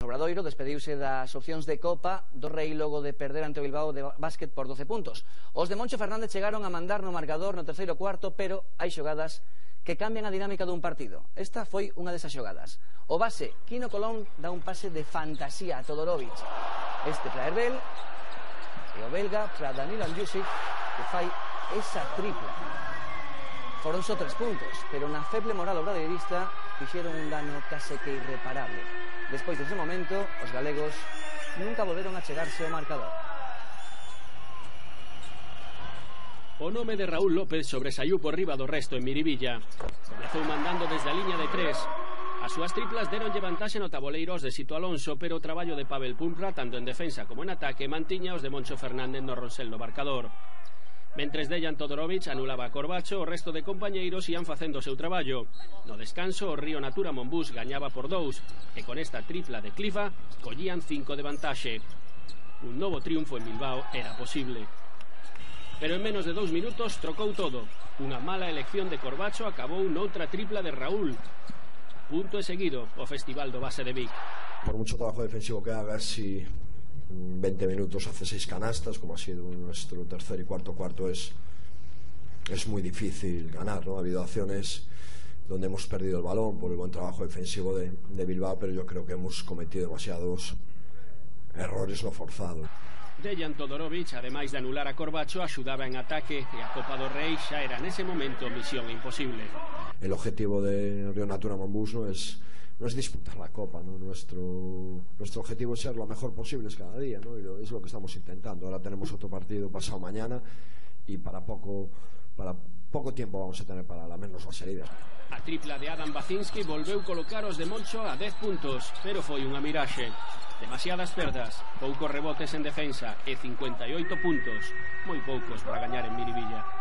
Obradoiro despediuse das opcións de Copa do Rei logo de perder ante o Bilbao de básquet por 12 puntos. Os de Moncho Fernández chegaron a mandar no marcador no terceiro cuarto, pero hai xogadas que cambian a dinámica dun partido. Esta foi unha desas xogadas. O base, Quino Colón, dá un pase de fantasía a Todorovic. Este para Herbel, e o belga para Danilo Andjusic, que fai esa tripla. Foron só 3 puntos, pero na feble moral obradoirista fixeron un dano case que irreparable. Despois dese momento, os galegos nunca volveron a chegarse ao marcador. O nome de Raúl López sobresaiu por riba do resto en Miribilla. Comezou mandando desde a liña de 3. As súas triplas deronlle vantaxe no taboleiro aos de Sito Alonso, pero o traballo de Pavel Pumpra, tanto en defensa como en ataque, mantiña os de Moncho Fernández no ronsel do marcador. Mentres Dejan Todorovic anulaba a Corbacho, o resto de compañeiros ian facendo o seu traballo. No descanso, o Río Natura Monbús gañaba por 2, e con esta tripla de Clifa collían 5 de vantaxe. Un novo triunfo en Bilbao era posible. Pero en menos de 2 minutos trocou todo. Unha mala elección de Corbacho acabou noutra tripla de Raúl. Punto e seguido o Festival do Base de Vic. Por mucho trabajo defensivo que hagas, si en 20 minutos hace 6 canastas, como ha sido nuestro tercer y cuarto es muy difícil ganar, ¿no? Ha habido acciones donde hemos perdido el balón por el buen trabajo defensivo de Bilbao, pero yo creo que hemos cometido demasiados errores no forzados. Dejan Todorovic, ademais de anular a Corbacho, axudaba en ataque e a Copa do Rei xa era nese momento misión imposible. El objetivo de Río Natura Monbús no es disputar la Copa, ¿no? Nuestro objetivo es ser lo mejor posible cada día, ¿no? Y es lo que estamos intentando. Ahora tenemos otro partido pasado mañana y para poco tiempo vamos a tener para lamernos las heridas. A tripla de Adam Bacinski volveu colocar os de Moncho a 10 puntos, pero foi unha miraxe. Demasiadas perdas, poucos rebotes en defensa e 58 puntos, moi poucos para gañar en Miribilla.